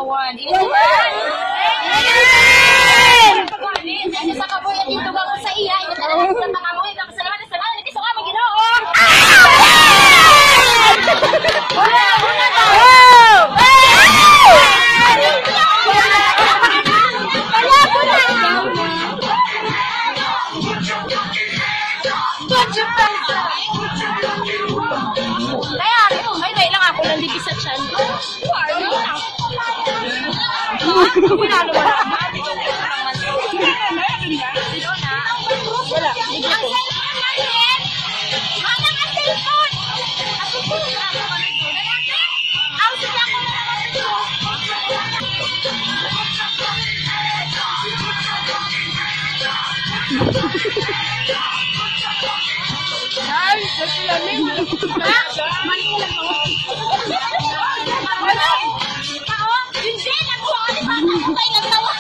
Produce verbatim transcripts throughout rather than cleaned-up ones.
one. Ilan! Ilan! Sa kaboy at ito ba sa iya, ito talagang sa tangamoy, kakasalamat sa salamat, ito nga mag-ginoo! Wala! Wala na! Kaya, may day lang ako nandito sa chan. Pinalo mo na. Wala. Mana ka cellphone? Ang sila ko na Ay, kasi lamig. Ha? Mali ko lang ako. Ano? Tao? Hindi, nakuha ko ni Papa ko kayo ng tawa.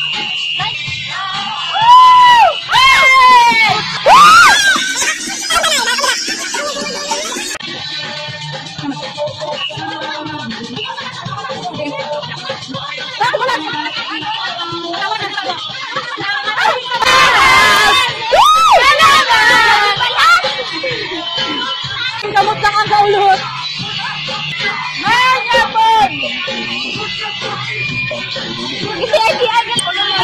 Kamot lang ang kaulot. Mga boy! Isi-isi agad.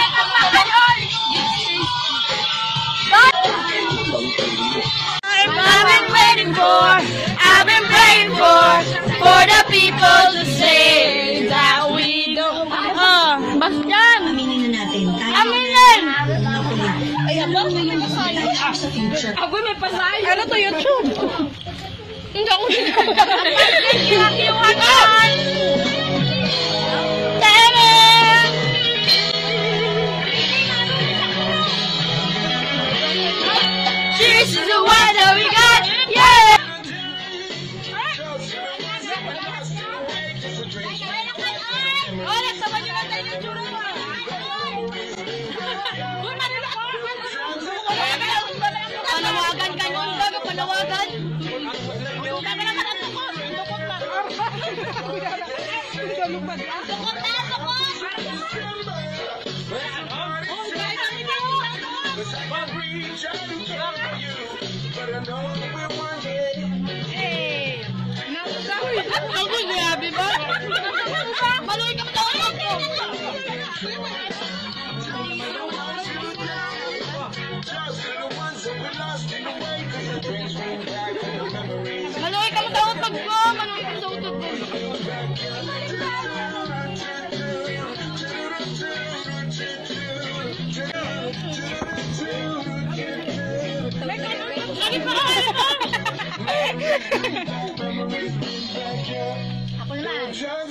I've been waiting for, I've been praying for, for the people to say that we don't. Oh, Bastian! Aminin na natin. Aminin! Ay, ako? Ako may pasay. Ano to, YouTube? Hindi ako nagkakaroon. Kiwakiwakan! Taran! She's the one that we got! Yeah! Oh, nagsaban nyo lang tayo ng tsura mo! Panawagan ka nyo! Bago panawagan! Ako grabe ba? Maluwi ka pa ako! Maluwi ka sa utog ko! Maluwi ka sa utog ko! Lagi pa ka! Ako naman!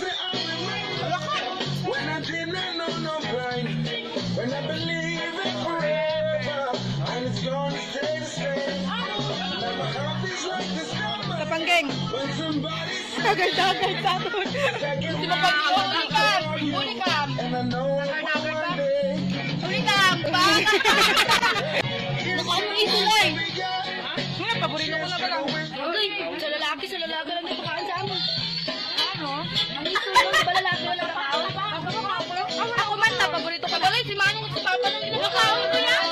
When I didn't know no grind, when I believe it forever, and it's gonna stay the same. My heart is like the summer. Kapanggeng. When somebody tagal-tagal sa atin. Di ba pag ulikam? Ulikam. And I know one day. Ulikam. Baka. Nakauwi sulay. Nga, paborito ko na ba lang? Okay, sa lalaki, sa lalaki lang di pakaan sa amon. Ano? Ang isulong ba lalaki wala pakaan? Ako man na, paborito ka balay. Si Manong si Papa lang ginagawa ko yan.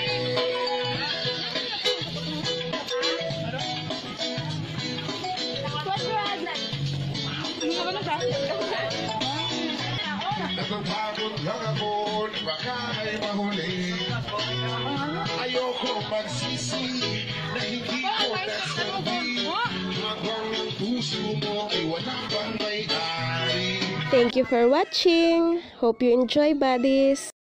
Napapagod lang ako, di ba kay mahuli? Ayoko magsisi na hindi ko nasabi. Habang ang puso mo ay walang pang may-ari. Thank you for watching. Hope you enjoy, buddies.